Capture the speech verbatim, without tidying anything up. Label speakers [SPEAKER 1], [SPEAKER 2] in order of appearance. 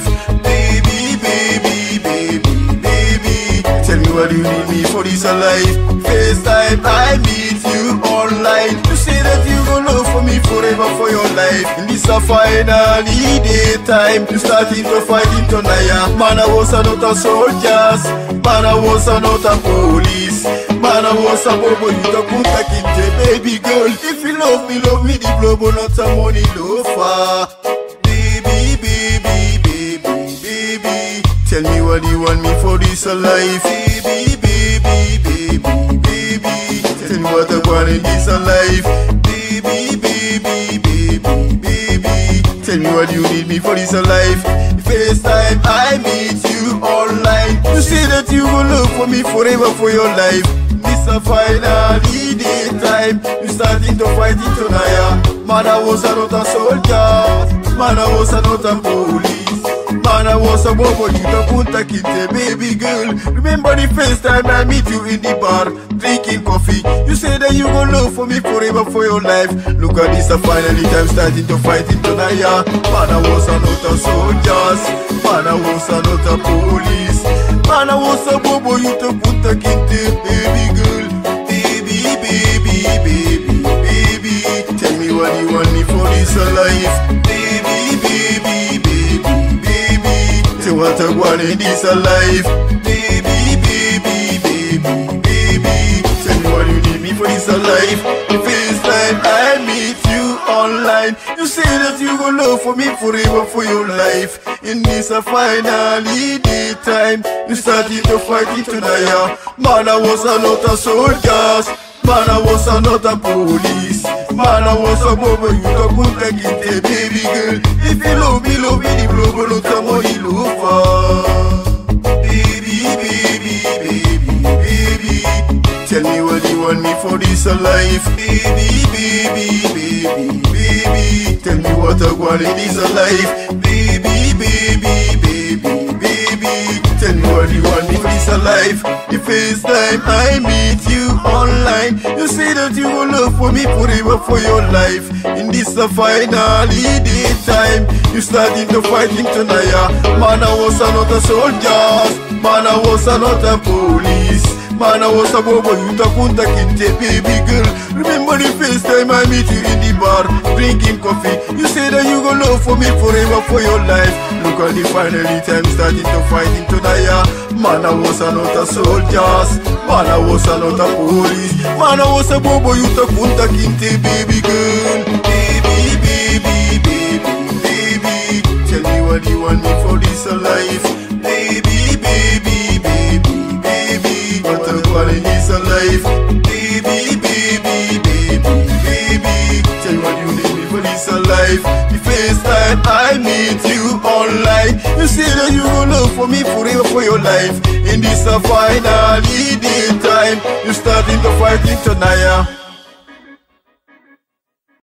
[SPEAKER 1] life. Baby, baby, baby, baby, tell me what you need me for this life. First time I meet you online, you say that you gon' love for me forever for your life. In this a finally daytime, you starting to fight into Naya. Man, I was not a soldiers, man, I was not a police, man, I was a bobo, you don't put a kinte. Baby girl, if you love me, love me the blow, but not a money loafer. Baby, baby, baby, baby, tell me what you want me for this life. Baby, baby, baby, baby, tell me what I want in this life. Baby, baby, baby, baby, tell me what you need me for this life. First time I meet you online, you say that you gon' love for me forever for your life. This a finally daytime, you starting to fight into Naya. Man, I was not a soldier, man, I was not a police, man, I was a bobo, you don't put a kinte. Baby girl, remember the first time I meet you in the bar, drinking coffee. You say that you gon' love for me forever for your life. Look at this, a finally time starting to fight into Naya. Man, I was not a soldier, man, I was not a police, man, I was a bobo, you don't put a kinte. Baby girl, baby, baby, baby, baby, tell me what you want me for this life. Baby, baby, baby, baby, tell what I want in this life. Baby, baby, baby, baby, tell me what you need me for this life. The first time I meet you online, you say that you gon' love for me forever for your life. In this a finally daytime, you started to fight into Naya. Man, I was a not a soldier, man, I was a not a police, man, I was a bobo, you don't put a kinte. Baby girl, if you love me, love me the blow, but not a money loafer. Baby, baby, baby, baby, tell me what you want me for this life. Baby, baby, baby, baby, tell me what I want in this life. Baby, baby, baby, baby, tell me what you want me for this life. The first time I meet you online, you say that you gon' love for me forever for your life. In this a finally daytime, you starting to fight into Naya. Man, I was not a soldier, man, I was not a police, man, I was a bobo, you don't put a kinte. Baby girl, remember the first time I meet you in the bar, drinking coffee. You say that you gon' love for me forever for your life. Look at the finally time starting to fight into Naya. Man, I was not a soldier, man, I was not a police, man, I was a bobo, you don't put a kinte. Baby girl, baby, baby, baby, baby, tell me what you want me for this life. Baby, baby, baby, baby, what I want in this life. Baby, baby, baby, baby, tell me what you need me for this life. The first time I meet you online, you say that you gon' love for me forever for your life. In this a finally daytime, you starting to fight into Naya.